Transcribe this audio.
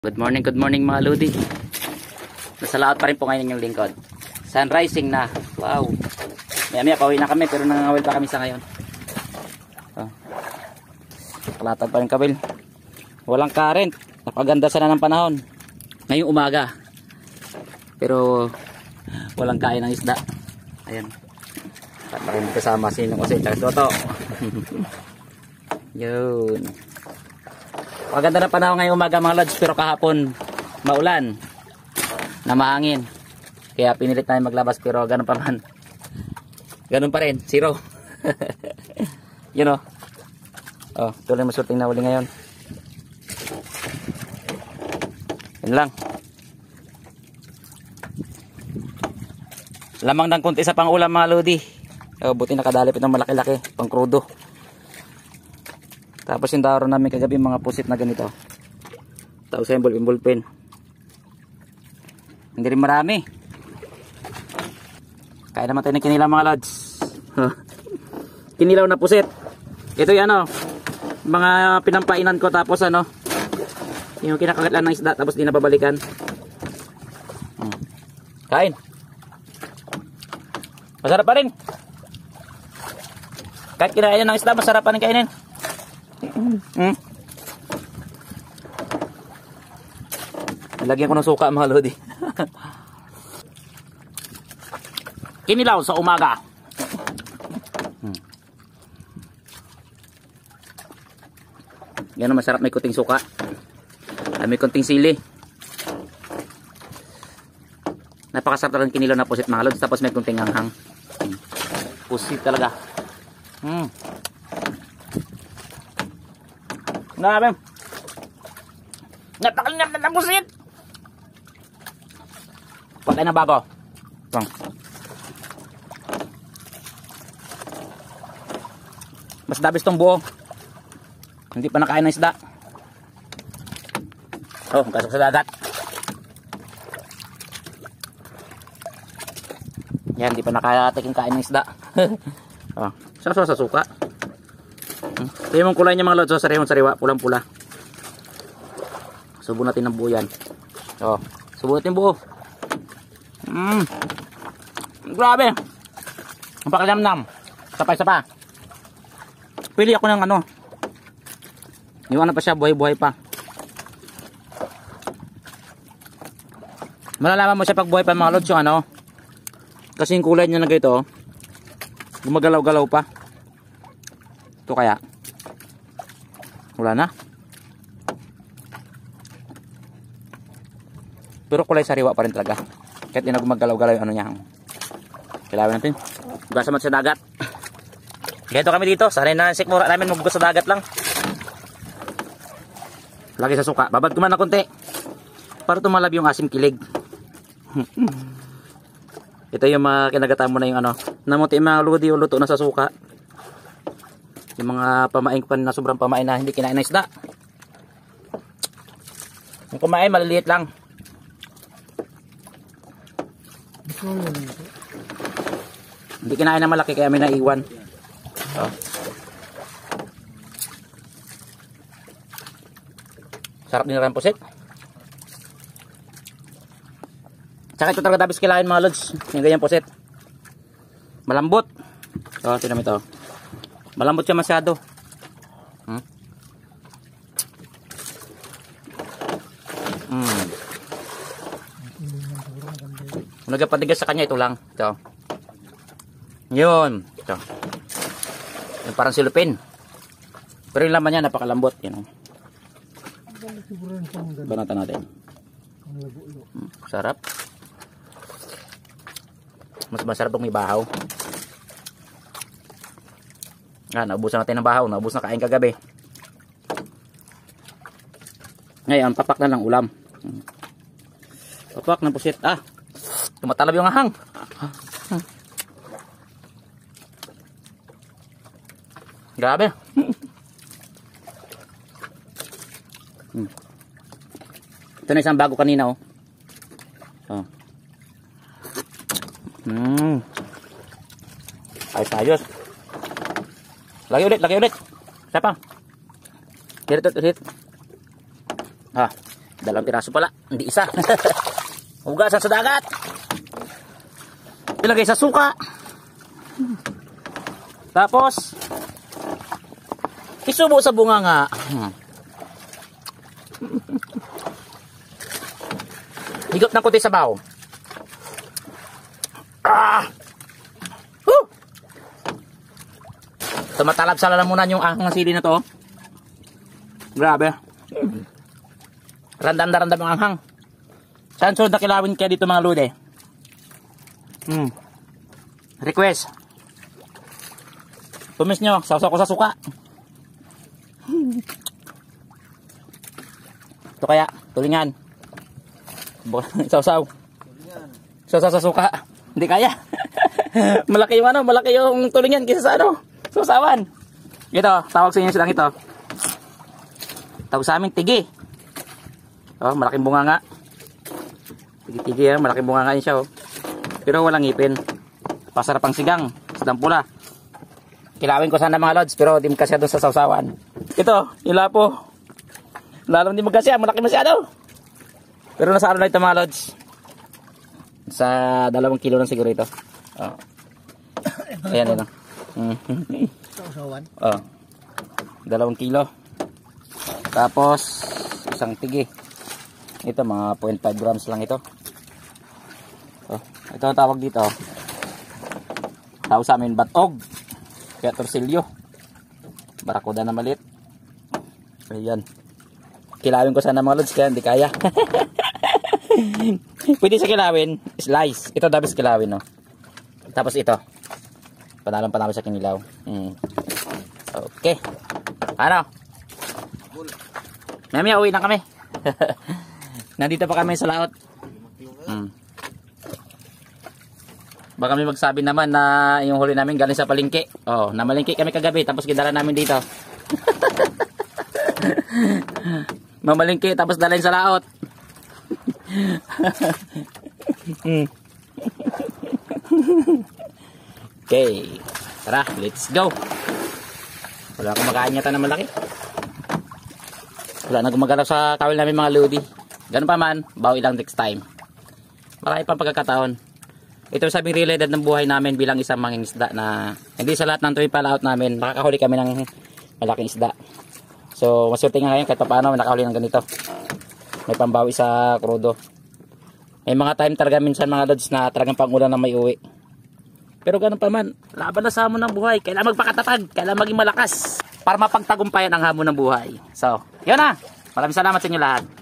Good morning mga Lodi. Nasa laot pa rin po ngayon yung lingkod. Sunrising na. Wow. Maya pauwi na kami pero nangangawil pa kami sa ngayon. Kalatag pa rin kawil. Walang current. Napaganda sana ng panahon. Ngayong umaga. Pero walang kain ng isda. Ayan. At rin kasama sinong kasi tsaka toto. Yun. Maganda na panahon ngayong umaga mga lods, pero kahapon maulan na mahangin. Kaya pinilit namin maglabas pero ganun pa man. Ganun pa rin, zero. You know. Oh, tuloy masurting na uli ngayon. Yun lang. Lamang ng konti sa pang ulam mga lodi. Oh, buti nakadalip itong malaki-laki, pang krudo. Tapos yung daro namin kagabi mga pusit na ganito. Tapos yung ballpen. Hindi rin marami. Kaya naman tayo ng kinilaw mga lods. Kinilaw na pusit. Ito yung ano, mga pinampainan ko tapos ano, yung kinakagatan ng isda tapos di nababalikan. Kain. Masarap pa rin. Kahit kinain ng isda, masarap pa rin kainin. Lagyan ko ng suka mga lodi. Kinilaw sa umaga. Yan ang masarap, may kuting suka. May kunting sili. Napakasarap talagang kinilaw na pusit mga lodi. Tapos may kunting anghang. Pusit talaga. Grabe. Napakalinap na pusit. Pagkain na bago. Mas dabis tong buo. Hindi pa nakain ng isda. Oh, kasok sa dagat. Yan, hindi pa nakatikim kain ng isda. Oh, sa suka. Ito yung kulay niya mga lods, sariwa, pulang-pula. Subo natin ng buo yan. Oh, subo natin buo. Grabe. Ang pakilamnam. Sapa. Pili ako ng ano. Yung ano pa siya, buhay-buhay pa. Malalaman mo siya pag buhay pa mga lods yung ano. Kasi yung kulay niya na ganito, gumagalaw-galaw pa. Ito kaya. Wala na. Pero kulay sariwa pa rin talaga. Kahit hindi na gumagalaw-galaw yung ano niya. Kailangan natin. Hugasan mo sa dagat. Ganito kami dito. Sanay na sikmura namin maghugas sa dagat lang. Lagi sa suka. Babad ko man na konti. Para tumalab yung asim kilig. Ito yung mga kinagatan mo na yung ano. Namuti yung mga lodi o luto na sa suka. Yung mga pamain pa na sobrang pamain na hindi kinain na isda. Yung kumain maliliit lang. Hindi kinain na malaki kaya may naiwan. Oh. Sarap din rin pusit. Tsaka ito talaga dabis kilain mga lods. Yung ganyan pusit. Malambot. Oh, tinan mo ito. Malambot siya masyado. Kung nagpatigas sa kanya, ito lang. Ito. Yun. Ito. Yung parang silupin. Pero yung laman niya napakalambot. Yun. Banatan natin. Sarap. Mas masarap kung may bahaw. Naubusan natin ng bahaw. Naubos na kain kagabi. Ngayon, papak na lang ulam. Papak ng pusit. Tumatalab yung ahang. Grabe. Ito na isang bago kanina. Ayos. Lagi ulit. Siapa? Hit. Dalawang piraso pala, hindi isa. Hugasan sa dagat. Ilagay sa suka. Tapos isubo sa bunganga. Higop ng kunti sabaw. Tumatalab sa lalamunan yung ahang sili na to. Grabe. Randam na randam ang anghang. Saan sunod na kilawin kaya dito mga lude? Request. Tumis nyo, sausaw ko sa suka. Ito kaya, tulingan. Sausaw. Sausaw sa suka. Hindi kaya. Malaki yung ano, malaki yung tulingan kaysa sa ano, sausawan. Ito, tawag sa inyo silang ito. Tawag sa amin, tigi. Oh, malaking bunga nga. Tigi-tigi, malaking bunga nga yun siya. Oh. Pero walang ngipin. Pasarap ang sigang. Sadang pula. Kilawin ko sana mga lods, pero di magkasya doon sa sausawan. Ito, yung lapo. Lalong di magkasya, malaki masyado. Pero nasa ano na ito mga lods. Sa 2 kilo lang siguro ito. Oh. Ayan, ayan. Sausawan? Oh. 2 kilo. Tapos, isang tigi. Ito, mga 0.5 grams lang ito. Oh, ito ang tawag dito. Tawag sa amin, batog. Kaya torsilyo. Barakuda na maliit. Ayan. Kilawin ko sana mga lods, kaya hindi kaya. Pwede sa kilawin, slice. Ito dabis kilawin, no? Tapos ito. Panalong sa kinilaw. Okay. Ano? Mamaya uwi na kami. Nandito pa kami sa laot. Baka may magsabi naman na yung huli namin galing sa palengke. Oh, namalengke kami kagabi tapos gidala namin dito. Mamalengke tapos dalhin sa laot. Okay. Tara, let's go. Wala akong makaanyatan na malaki. Wala na gumagalaw sa kawil namin mga lodi. Ganun pa man, bawi lang next time. Marami pang pagkakataon. Ito sabing realidad ng buhay namin bilang isang mangingisda na hindi sa lahat ng tuwing palaot namin makakahuli kami ng malaking isda. So maswerte nga ngayon kahit pa paano nakahuli ng ganito. May pambawi sa krudo. May mga time talaga minsan mga lods na talagang pangulan na may uwi. Pero ganun pa man, laban na sa hamon ng buhay. Kailangan magpakatatag, kailangan maging malakas para mapagtagumpayan ang hamon ng buhay. So, yun na. Maraming salamat sa inyo lahat.